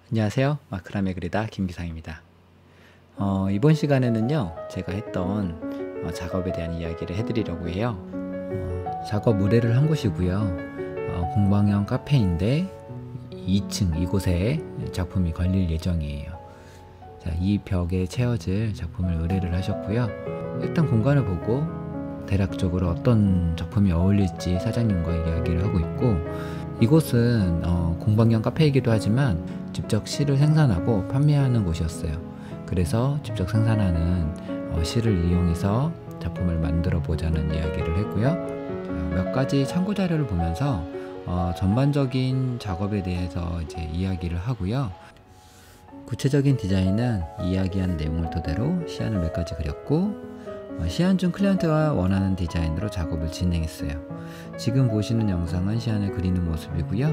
안녕하세요. 마크라메 그리다 김기상입니다. 이번 시간에는요, 제가 했던 작업에 대한 이야기를 해드리려고 해요. 작업 의뢰를 한 곳이고요. 공방형 카페인데 2층 이곳에 작품이 걸릴 예정이에요. 자, 이 벽에 채워질 작품을 의뢰를 하셨고요. 일단 공간을 보고 대략적으로 어떤 작품이 어울릴지 사장님과 이야기를 하고 있고, 이곳은 공방형 카페이기도 하지만 직접 실을 생산하고 판매하는 곳이었어요. 그래서 직접 생산하는 실을 이용해서 작품을 만들어 보자는 이야기를 했고요. 몇 가지 참고 자료를 보면서 전반적인 작업에 대해서 이제 이야기를 하고요. 구체적인 디자인은 이야기한 내용을 토대로 시안을 몇 가지 그렸고, 시안 중 클리언트가 원하는 디자인으로 작업을 진행했어요. 지금 보시는 영상은 시안을 그리는 모습이고요.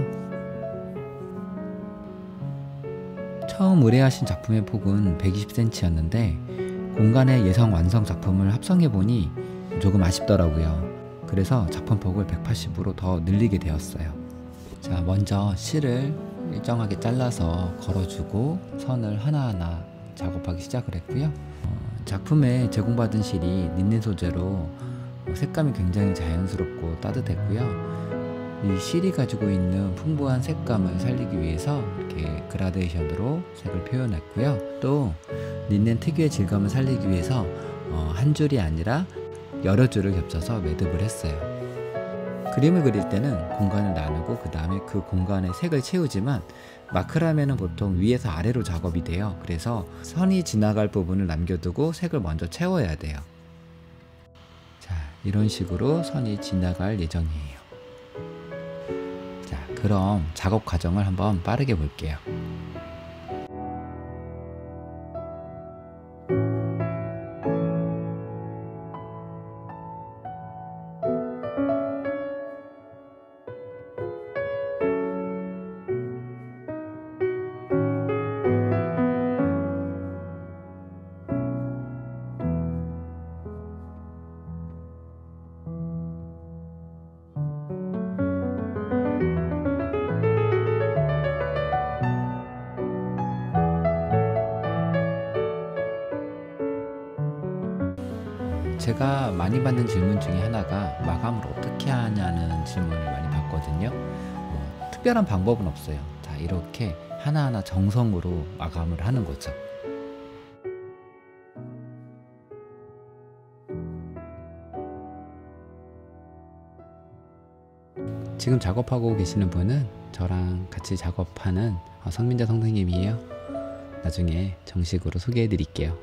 처음 의뢰하신 작품의 폭은 120cm였는데 공간의 예상 완성 작품을 합성해보니 조금 아쉽더라고요. 그래서 작품폭을 180으로 더 늘리게 되었어요. 자, 먼저 실을 일정하게 잘라서 걸어주고 선을 하나하나 작업하기 시작을 했고요. 작품에 제공받은 실이 린넨 소재로 색감이 굉장히 자연스럽고 따뜻했고요. 이 실이 가지고 있는 풍부한 색감을 살리기 위해서 이렇게 그라데이션으로 색을 표현했고요. 또 린넨 특유의 질감을 살리기 위해서 한 줄이 아니라 여러 줄을 겹쳐서 매듭을 했어요. 그림을 그릴 때는 공간을 나누고 그 다음에 그 공간에 색을 채우지만 마크라메는 보통 위에서 아래로 작업이 돼요. 그래서 선이 지나갈 부분을 남겨두고 색을 먼저 채워야 돼요. 자, 이런 식으로 선이 지나갈 예정이에요. 자, 그럼 작업 과정을 한번 빠르게 볼게요. 제가 많이 받는 질문 중에 하나가 마감을 어떻게 하냐는 질문을 많이 받거든요. 특별한 방법은 없어요. 자, 이렇게 하나하나 정성으로 마감을 하는 거죠. 지금 작업하고 계시는 분은 저랑 같이 작업하는 성민자 선생님이에요. 나중에 정식으로 소개해 드릴게요.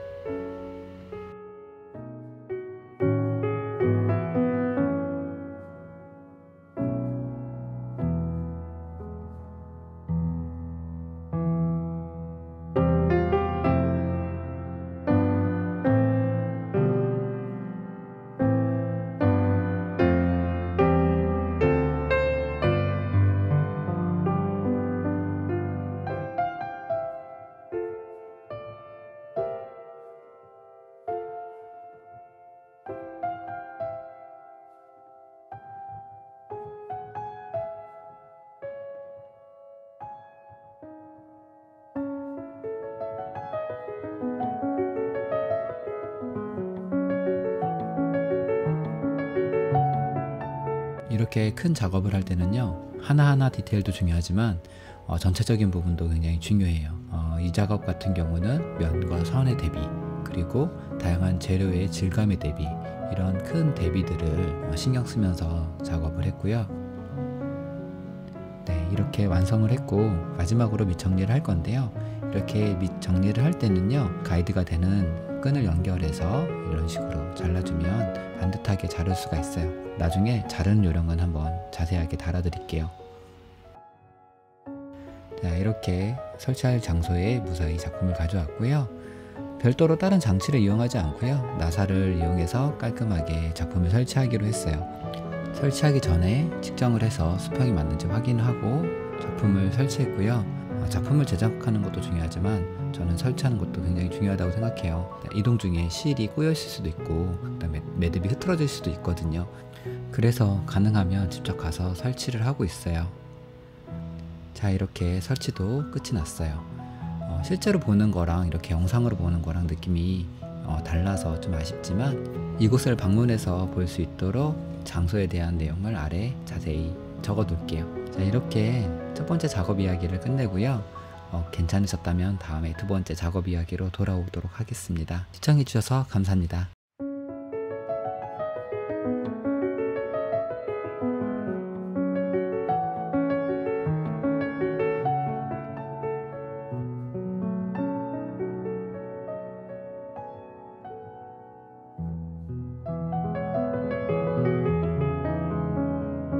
이렇게 큰 작업을 할 때는요, 하나하나 디테일도 중요하지만 전체적인 부분도 굉장히 중요해요. 이 작업 같은 경우는 면과 선의 대비, 그리고 다양한 재료의 질감의 대비, 이런 큰 대비들을 신경 쓰면서 작업을 했고요. 네, 이렇게 완성을 했고 마지막으로 밑 정리를 할 건데요. 이렇게 밑 정리를 할 때는요, 가이드가 되는 끈을 연결해서 이런 식으로 잘라주면 반듯하게 자를 수가 있어요. 나중에 자르는 요령은 한번 자세하게 달아드릴게요. 자, 이렇게 설치할 장소에 무사히 작품을 가져왔고요. 별도로 다른 장치를 이용하지 않고요, 나사를 이용해서 깔끔하게 작품을 설치하기로 했어요. 설치하기 전에 측정을 해서 수평이 맞는지 확인하고 작품을 설치했고요. 작품을 제작하는 것도 중요하지만 저는 설치하는 것도 굉장히 중요하다고 생각해요. 이동 중에 실이 꼬여 있을 수도 있고 그 다음에 매듭이 흐트러질 수도 있거든요. 그래서 가능하면 직접 가서 설치를 하고 있어요. 자, 이렇게 설치도 끝이 났어요. 실제로 보는 거랑 이렇게 영상으로 보는 거랑 느낌이 달라서 좀 아쉽지만 이곳을 방문해서 볼 수 있도록 장소에 대한 내용을 아래 자세히 적어 둘게요. 자, 이렇게 첫 번째 작업 이야기를 끝내고요. 괜찮으셨다면 다음에 두 번째 작업 이야기로 돌아오도록 하겠습니다. 시청해 주셔서 감사합니다.